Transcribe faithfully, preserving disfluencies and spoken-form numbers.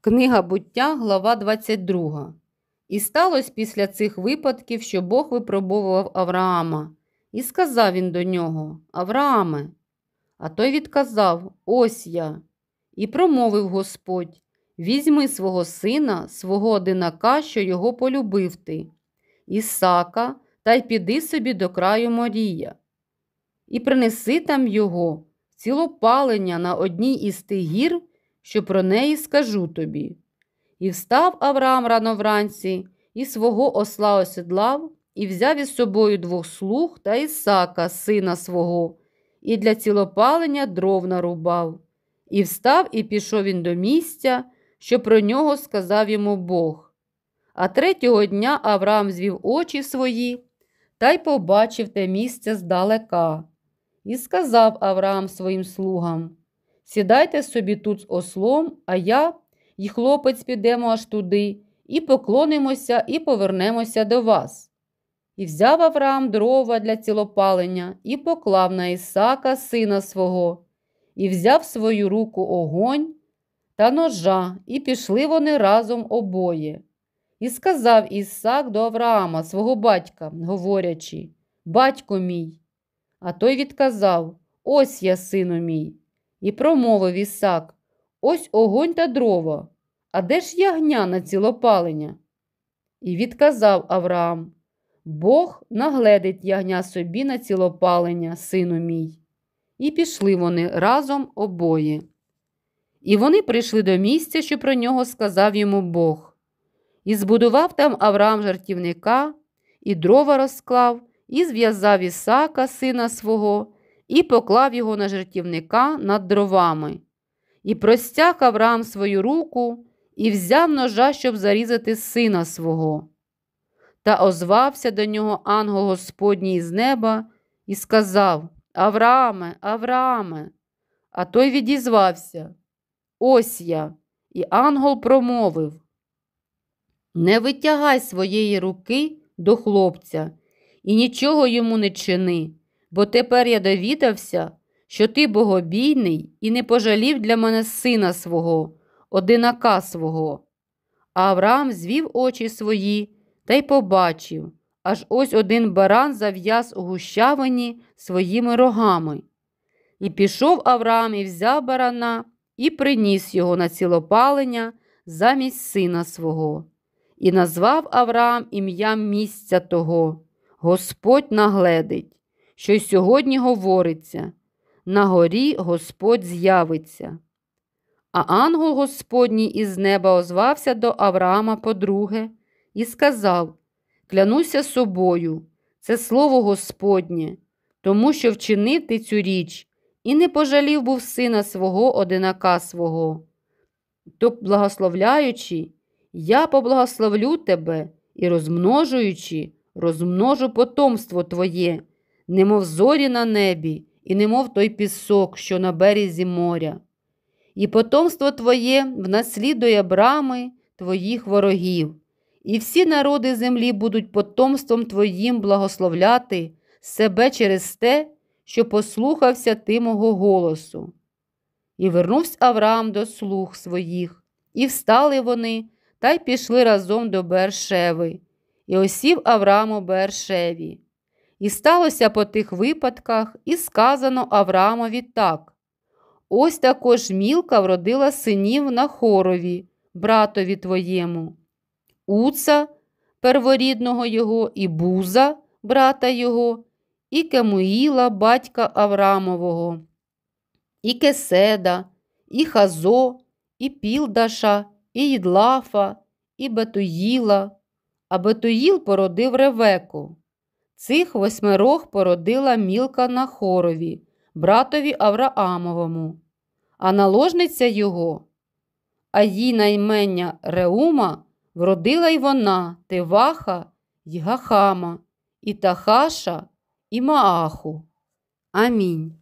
Книга Буття, глава двадцять друга. І сталося після цих випадків, що Бог випробовував Авраама. І сказав він до нього: «Аврааме». А той відказав: «Ось я». І промовив Господь: «Візьми свого сина, свого одинака, що його полюбив ти, Ісака, та й піди собі до краю Морія. І принеси там його, цілопалення на одній із тих гір, що про неї скажу тобі». І встав Авраам рано вранці, і свого осла осідлав, і взяв із собою двох слуг та Ісака, сина свого, і для цілопалення дров нарубав. І встав, і пішов він до місця, що про нього сказав йому Бог. А третього дня Авраам звів очі свої, та й побачив те місце здалека. І сказав Авраам своїм слугам: «Сідайте собі тут з ослом, а я і хлопець підемо аж туди, і поклонимося, і повернемося до вас». І взяв Авраам дрова для цілопалення, і поклав на Ісака, сина свого, і взяв в свою руку огонь та ножа, і пішли вони разом обоє. І сказав Ісак до Авраама, свого батька, говорячи: «Батько мій». А той відказав: «Ось я, сину мій». І промовив Ісак: «Ось огонь та дрова, а де ж ягня на цілопалення?» І відказав Авраам: «Бог нагледить ягня собі на цілопалення, сину мій». І пішли вони разом обоє. І вони прийшли до місця, що про нього сказав йому Бог. І збудував там Авраам жертівника, і дрова розклав, і зв'язав Ісака, сина свого, і поклав його на жертівника над дровами. І простяг Авраам свою руку, і взяв ножа, щоб зарізати сина свого. Та озвався до нього ангел Господній із неба і сказав: «Аврааме, Аврааме». А той відізвався: «Ось я». І ангел промовив: «Не витягай своєї руки до хлопця і нічого йому не чини, бо тепер я довідався, що ти богобійний і не пожалів для мене сина свого, одинака свого». А Авраам звів очі свої та й побачив, аж ось один баран зав'яз у гущавині своїми рогами. І пішов Авраам і взяв барана, і приніс його на цілопалення замість сина свого. І назвав Авраам ім'ям місця того: «Господь нагледить», що й сьогодні говориться: «На горі Господь з'явиться». А ангел Господній із неба озвався до Авраама подруге і сказав: «Клянуся собою, це слово Господнє, тому що вчинив ти цю річ, і не пожалів був сина свого, одинака свого. То, благословляючи, я поблагословлю тебе, і розмножуючи, розмножу потомство твоє, немов зорі на небі, і немов той пісок, що на березі моря. І потомство твоє внаслідує брами твоїх ворогів, і всі народи землі будуть потомством твоїм благословляти себе через те, що послухався ти мого голосу». І вернувся Авраам до слуг своїх, і встали вони, та й пішли разом до Беер-шеви. І осів Авраам у Беер-шеві. І сталося по тих випадках, і сказано Авраамові так: «Ось також Мілка вродила синів Нахорові, братові твоєму, Уца, перворідного його, і Буза, брата його, і Кемуїла, батька Авраамового, і Кеседа, і Хазо, і Пілдаша, і Їдлафа, і Бетуїла». А Бетуїл породив Ревеку. Цих восьмерох породила Мілка Нахорові, братові Авраамовому. А наложниця його, а їй на імення Реума, вродила й вона Теваха й Гахама, і Тахаша, і Мааху. Амінь.